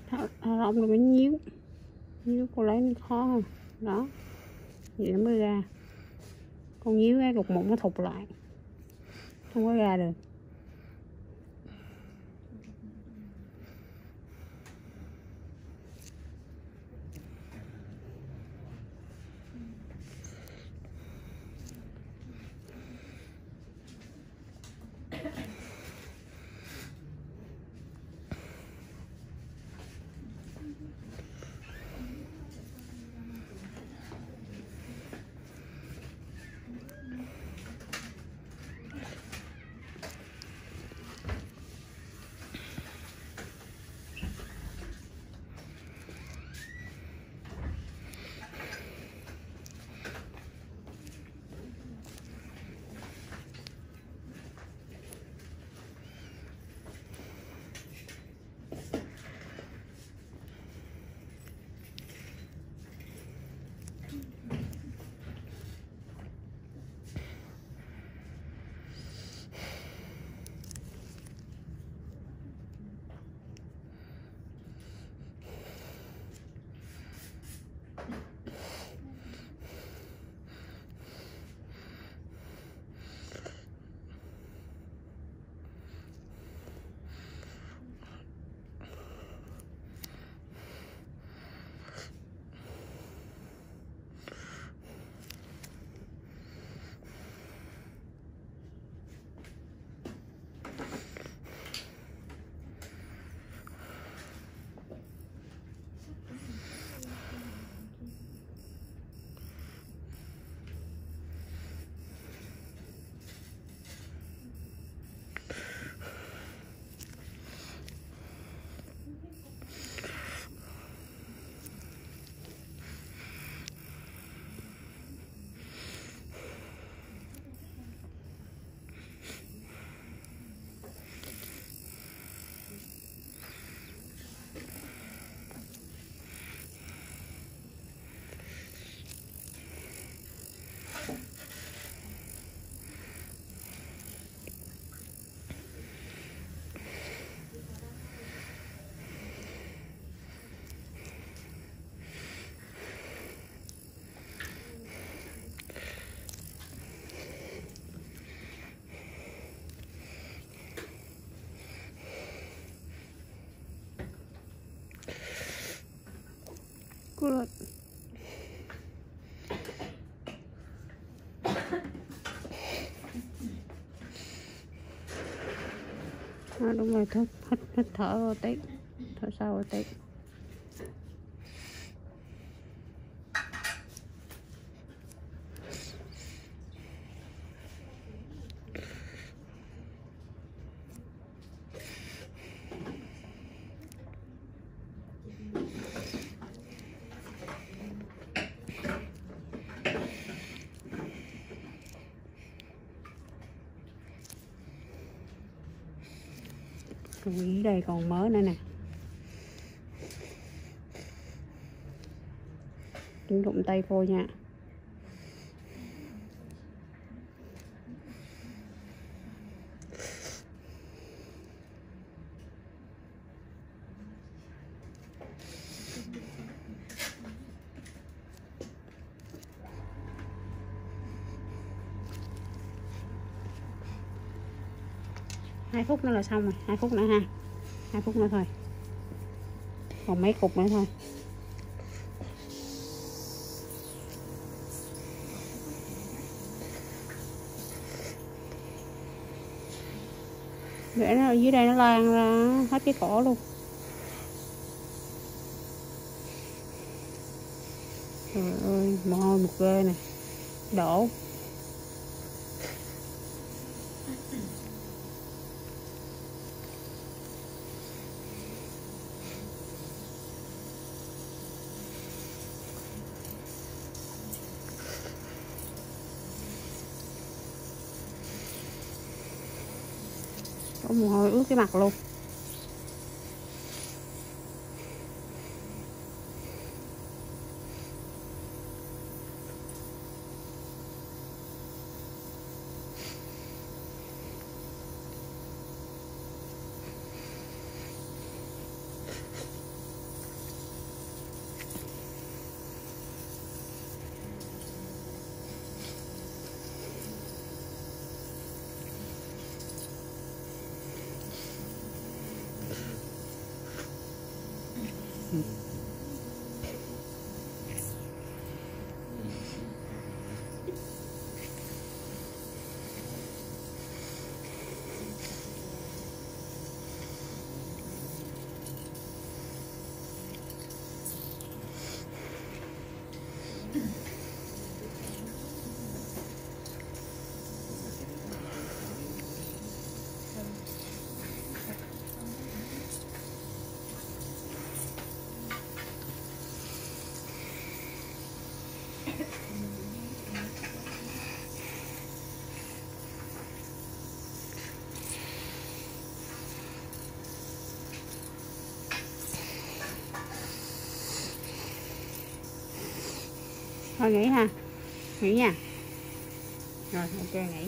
Ông này mới nhíu cô lấy nó khó hơn đó, vậy nó mới ra. Con nhíu cái cục mụn nó thụt lại, không có ra được. Good. Đúng rồi, hít thở vào tí, thở sâu vào tí. Dưới đây còn mớ nữa nè, đừng đụng tay vô nha. Hai phút nữa là xong rồi, 2 phút nữa ha, 2 phút nữa thôi, còn mấy cục nữa thôi. Để nó ở dưới đây nó lan ra hết cái cổ luôn. Trời ơi, mồ hôi một ghê nè, đổ. Có mồ hôi ướt cái mặt luôn. Thôi nghỉ ha, nghỉ nha. Rồi ok nghỉ.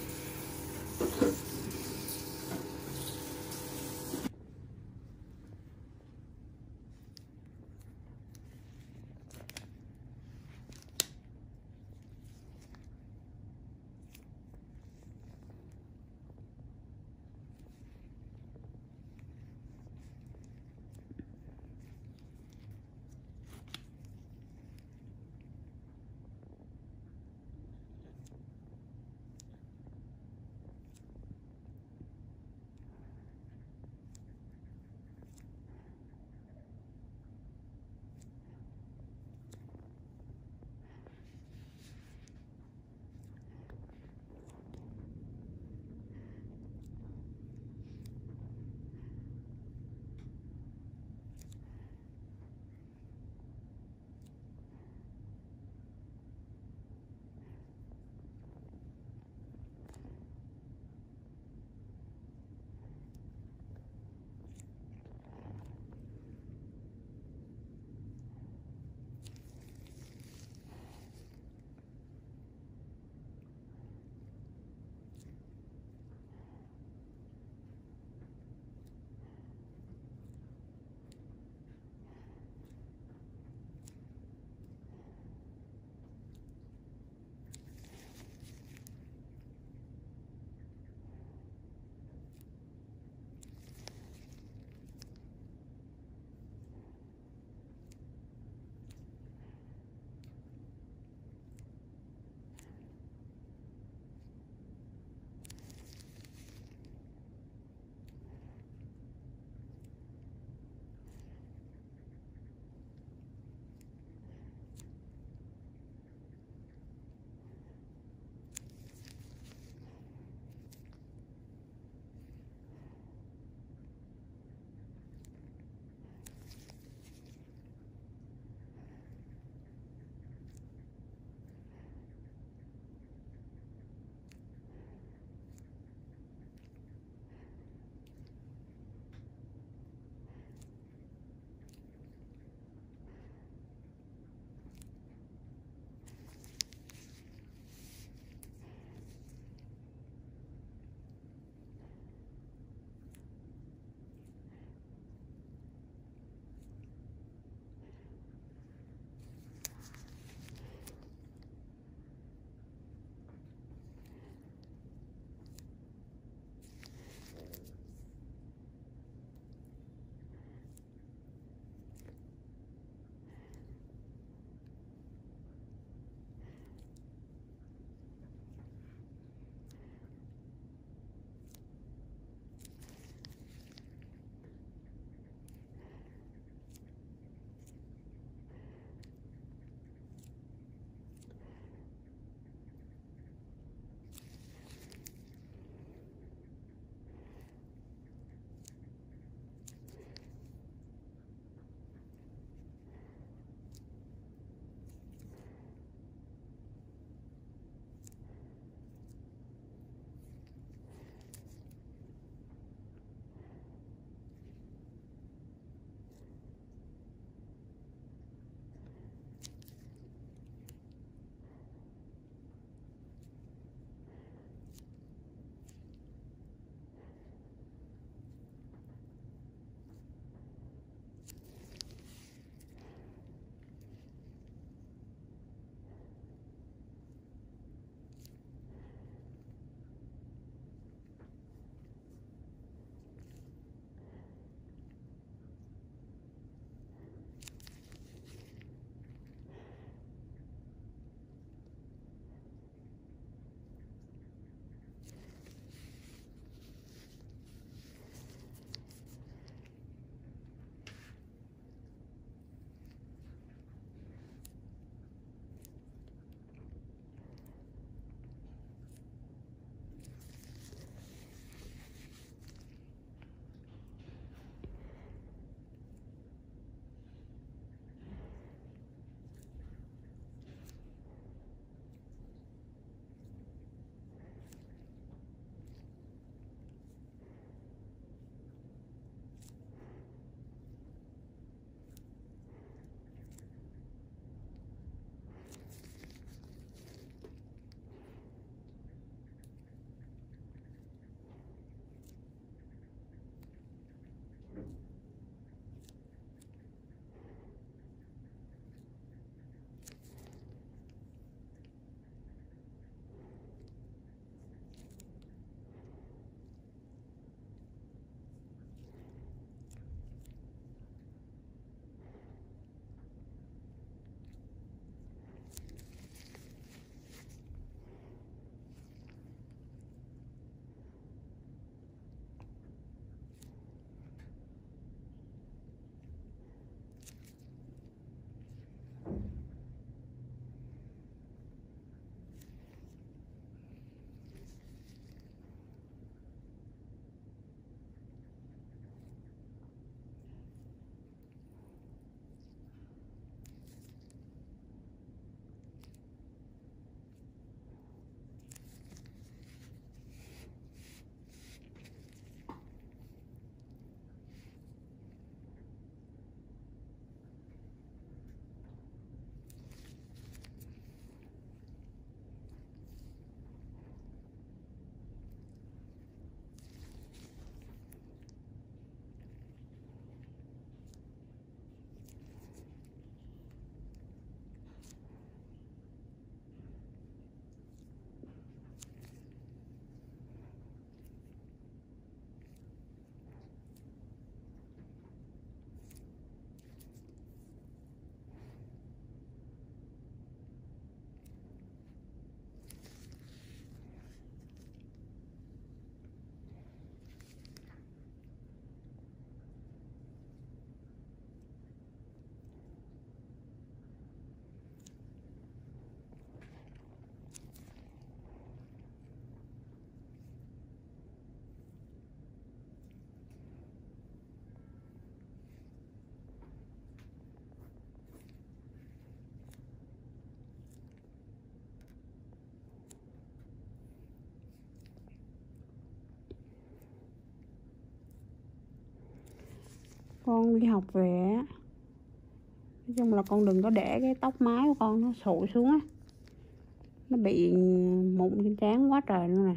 con đi học về á, nói chung là con đừng có để cái tóc mái của con nó sụi xuống á, nó bị mụn trên trán quá trời luôn nè.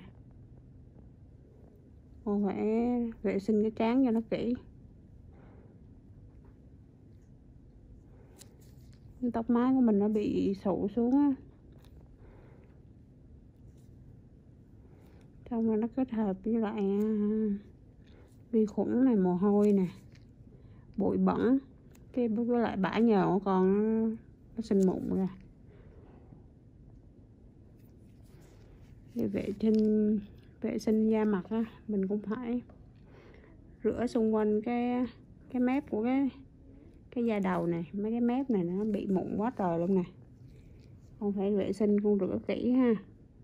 Con phải vệ sinh cái trán cho nó kỹ. Cái tóc mái của mình nó bị sụi xuống á, xong rồi nó kết hợp với lại vi khuẩn này, mồ hôi nè, bụi bẩn, cái với lại bã nhờn của con nó sinh mụn ra. Để vệ sinh da mặt á, mình cũng phải rửa xung quanh cái mép của cái da đầu này, mấy cái mép này nó bị mụn quá trời luôn nè. Con phải vệ sinh, con rửa kỹ ha.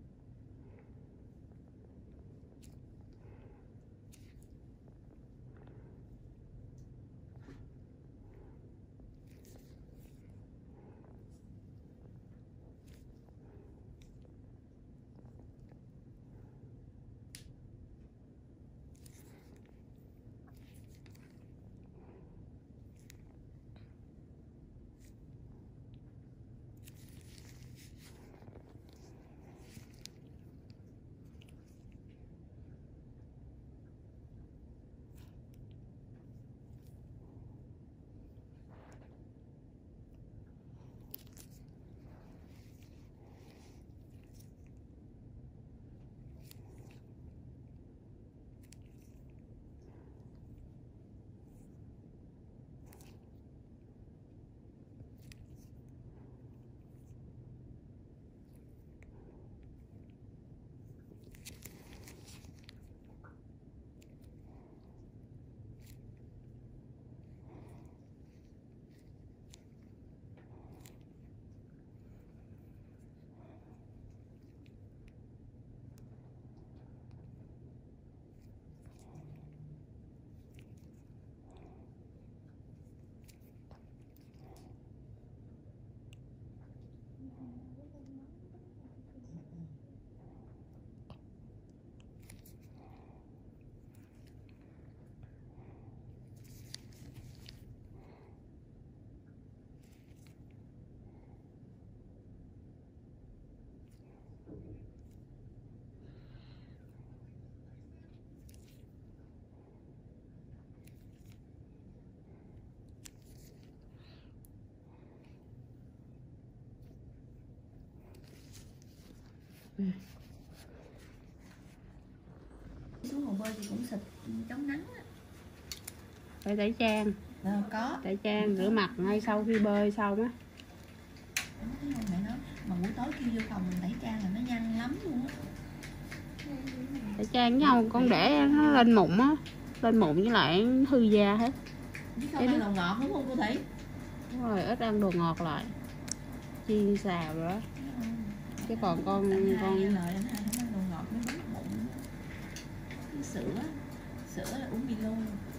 Xuống hồ bơi thì cũng xịt chống nắng á. Phải tẩy trang. Có. Tẩy trang rửa mặt ngay sau khi bơi xong á. Đúng không mẹ nói, mà buổi tối kêu vô phòng tẩy trang là nó nhăn lắm luôn á. Tẩy trang với nhau con để nó lên mụn á, lên mụn với lại hư da hết. Chứ không ăn đồ ngọt đúng không cô Thủy? Đúng rồi, ít ăn đồ ngọt lại, chiên xào rồi đó. Chứ còn con lời anh hai không ăn đồ ngọt nó bắn mụn. Cái sữa là uống Milo.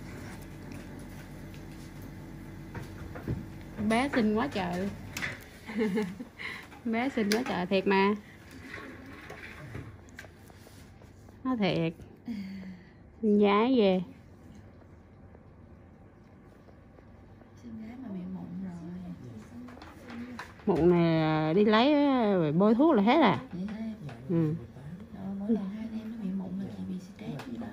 Bé xinh quá trời. Bé xinh quá trời thiệt mà. Nó thiệt. Xinh gái về. Xinh gái mà bị mụn rồi. Mụn này đi lấy rồi bôi thuốc là hết à? Vậy thế. Ừ. Rồi, mỗi lần hai em nó bị mụn là chị bị stress gì đó.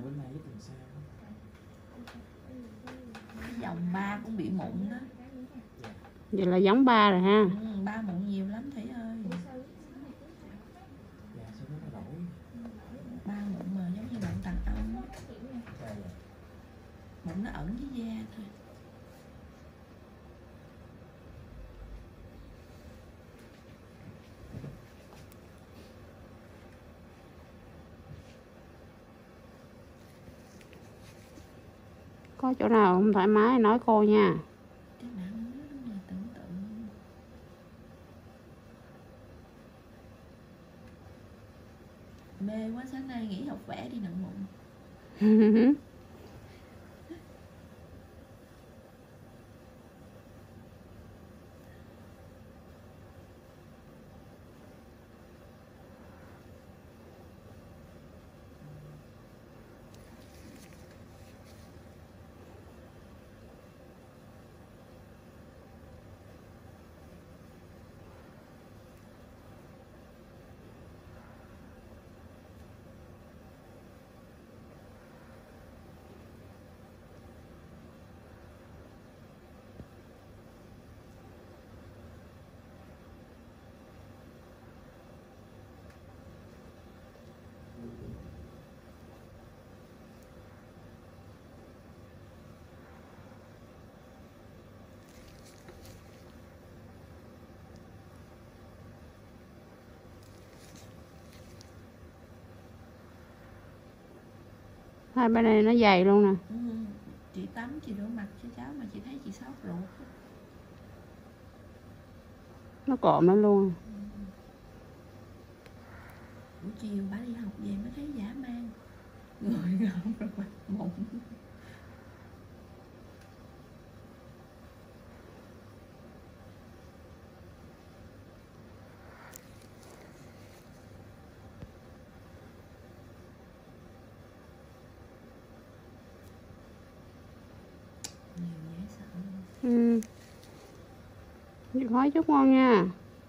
Cái dòng 3 cũng bị mụn đó. Vậy là giống ba rồi ha. 3 mụn nhiều lắm Thủy ơi. 3 mụn mà giống như mụn tàn ong. Mụn nó ẩn với da thôi. Có chỗ nào không thoải mái nói cô nha. Cái nặng là tưởng tượng. Mê quá, sáng nay nghỉ học vẽ đi nặng mụn. Hai bên này nó dày luôn nè. Chị tắm, chị rửa mặt cho cháu mà chị thấy chị sốt ruột. Nó cộm nó luôn. Buổi chiều bà đi học về mới thấy dã man. Người ngợm rồi mặt mụn. Chịu khói chút ngon nha.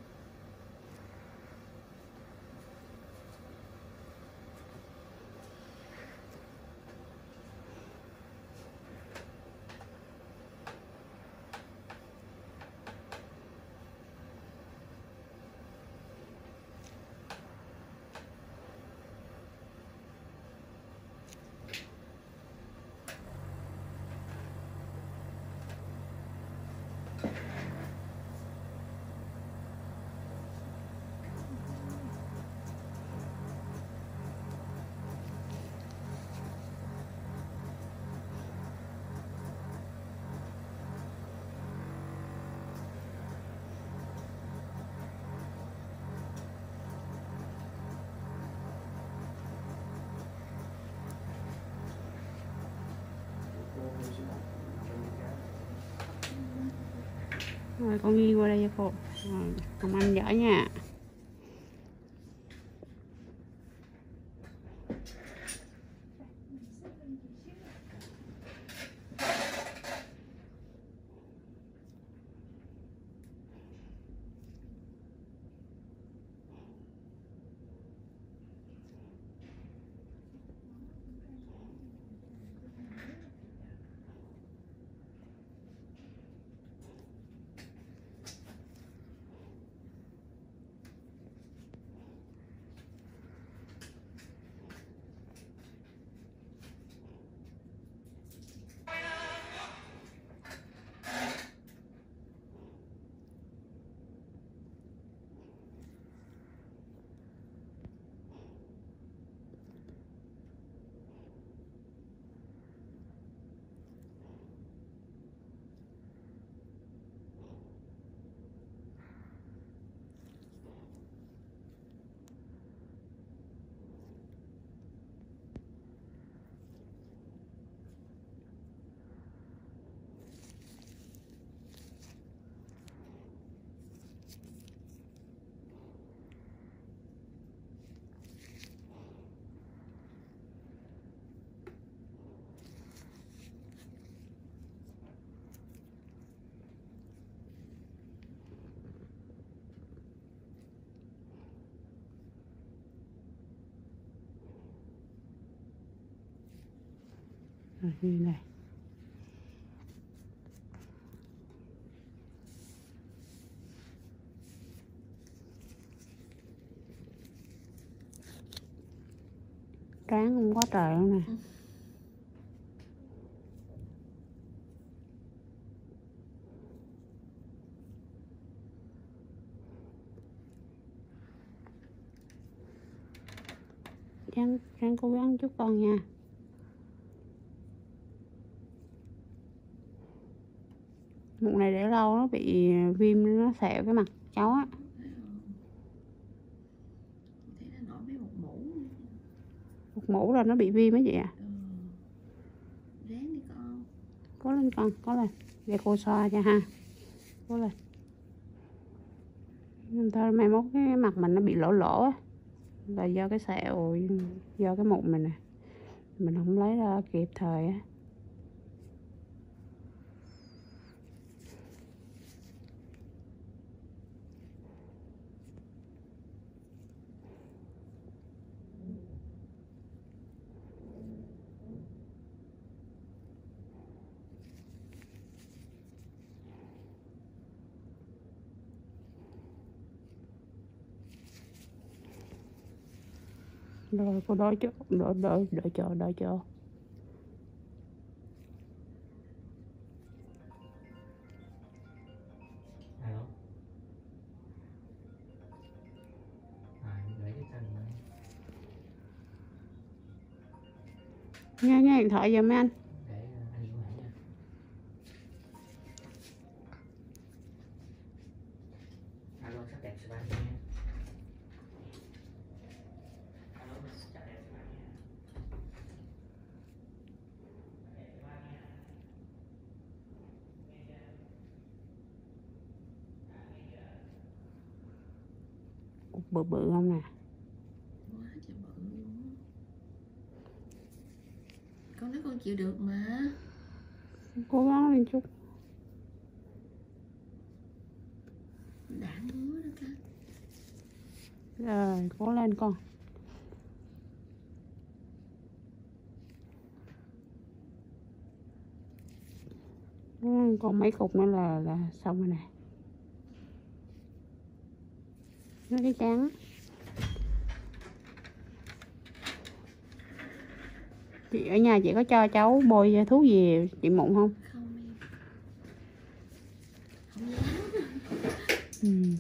Rồi con ghi qua đây cho cô. Rồi, Hồng Anh giỏi nha. Rồi như này. Trán không quá trời luôn nè. Ráng cố gắng chút con nha. Mụn này để lâu nó bị viêm, nó sẹo cái mặt cháu á. Một mũ là nó bị viêm á chị ạ. Ráng đi con. Cố lên con, cố lên. Để cô xoa cho ha. Cố lên. Thôi mai mốt cái mặt mình nó bị lỗ lỗ á, là do cái sẹo, do cái mụn mình nè, mình không lấy ra kịp thời á. Rồi cô đợi cho, đợi cho. Alo. Lấy cái chân này. Nghe điện thoại giùm mấy anh. Bự bự không nè? Quá trời bự luôn. Con nói con chịu được mà. Cố gắng lên chút. Đã ngứa đó cả. Rồi, cố lên con. Còn mấy cục nữa là xong rồi nè. Nó cái trắng. Chị ở nhà chị có cho cháu bôi thuốc gì chị mụn không? Không em. Không dám. Ừ.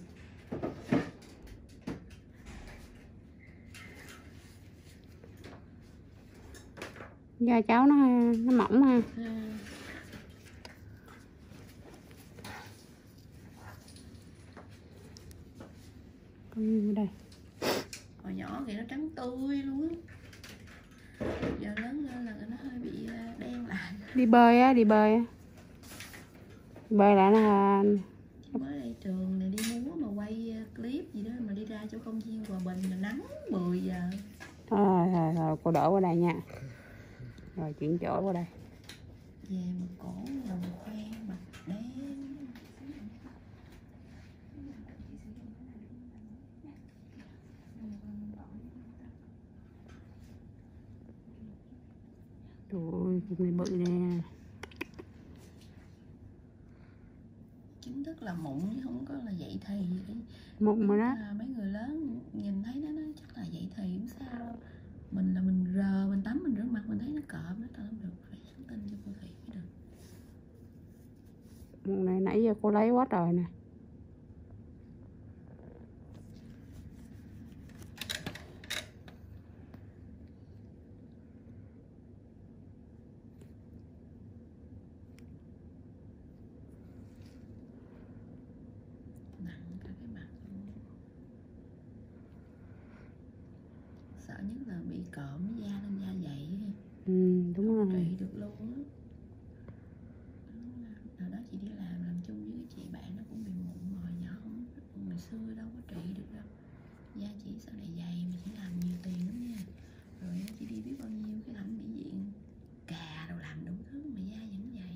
Da cháu nó mỏng ha. Con như đây. Hồi nhỏ thì nó trắng tươi luôn á. Giờ lớn lên là nó hơi bị đen lại. Đi bơi á, đi bơi á. Bơi lại là mới đây trường này đi múa mà quay clip gì đó mà đi ra chỗ công viên Hòa Bình là nắng 10 giờ. Rồi cô đổ qua đây nha. Rồi chuyển chỗ qua đây. Về mà cổ lòng khoen mặt đen. Trời ơi, cục này bự nè. Chính thức là mụn chứ không có là dậy thì. Mụn mà đó. Mấy người lớn nhìn thấy nó chắc là dậy thì không sao đâu. Mình là mình rờ, mình tắm, mình rửa mặt, mình thấy nó cọp, nó tao không được, phải nhắn tin cho cô Thị mới được. Mụn này nãy giờ cô lấy quá trời nè. Nặng cả cái mặt luôn. Sợ nhất là bị cộm da lên da dày. Đúng rồi. Trị được luôn á. Hồi đó chị đi làm chung với cái chị bạn nó cũng bị mụn hồi nhỏ. Ngày xưa đâu có trị được đâu. Da chị sau này dày mà chị làm nhiều tiền lắm nha. Rồi chị đi biết bao nhiêu cái thẩm mỹ viện cà đâu làm đủ thứ mà da vẫn dày.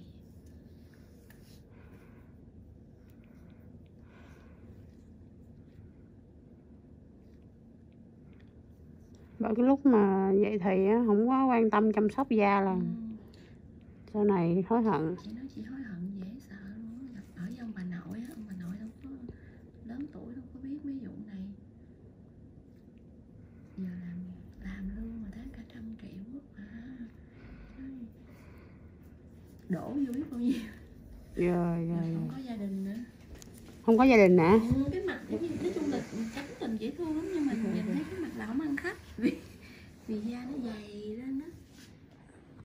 Bởi cái lúc mà vậy thì không có quan tâm chăm sóc da là sau này hối hận. Chị nói chị hối hận dễ sợ luôn á. Ở với ông bà nội á, ông bà nội đâu có lớn tuổi đâu có biết mấy vụ này. Giờ làm lương mà tháng cả 100 triệu mà. Đổ vô biết bao nhiêu. Rồi. Không có gia đình nữa. Không có gia đình hả?